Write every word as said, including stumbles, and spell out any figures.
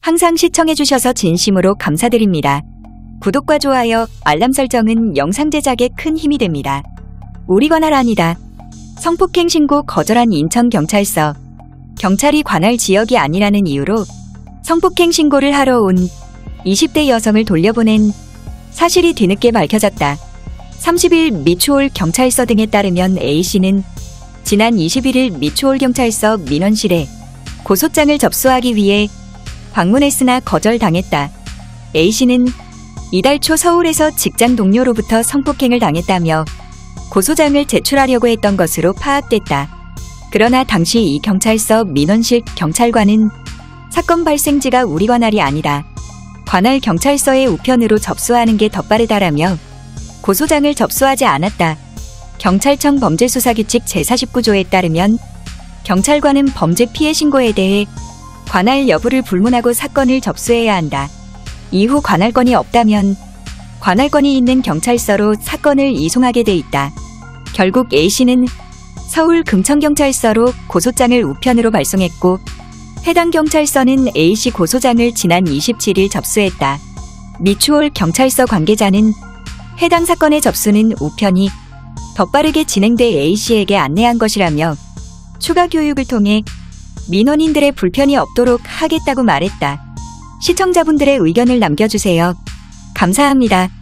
항상 시청해주셔서 진심으로 감사드립니다. 구독과 좋아요, 알람 설정은 영상 제작에 큰 힘이 됩니다. 우리 관할 아니다. 성폭행 신고 거절한 인천경찰서. 경찰이 관할 지역이 아니라는 이유로 성폭행 신고를 하러 온 이십 대 여성을 돌려보낸 사실이 뒤늦게 밝혀졌다. 삼십 일 미추홀 경찰서 등에 따르면 A씨는 지난 이십일 일 미추홀 경찰서 민원실에 고소장을 접수하기 위해 방문했으나 거절당했다. A씨는 이달 초 서울에서 직장 동료로부터 성폭행을 당했다며 고소장을 제출하려고 했던 것으로 파악됐다. 그러나 당시 이 경찰서 민원실 경찰관은 사건 발생지가 우리 관할이 아니다. 관할 경찰서의 우편으로 접수하는 게 더 빠르다라며 고소장을 접수하지 않았다. 경찰청 범죄수사규칙 제사십구 조에 따르면 경찰관은 범죄 피해 신고에 대해 관할 여부를 불문하고 사건을 접수해야 한다. 이후 관할권이 없다면 관할권이 있는 경찰서로 사건을 이송하게 돼 있다. 결국 A씨는 서울 금천경찰서로 고소장을 우편으로 발송했고 해당 경찰서는 A씨 고소장을 지난 이십칠 일 접수했다. 미추홀 경찰서 관계자는 해당 사건의 접수는 우편이 더 빠르게 진행돼 A씨에게 안내한 것이라며 추가 교육을 통해 민원인들의 불편이 없도록 하겠다고 말했다. 시청자분들의 의견을 남겨주세요. 감사합니다.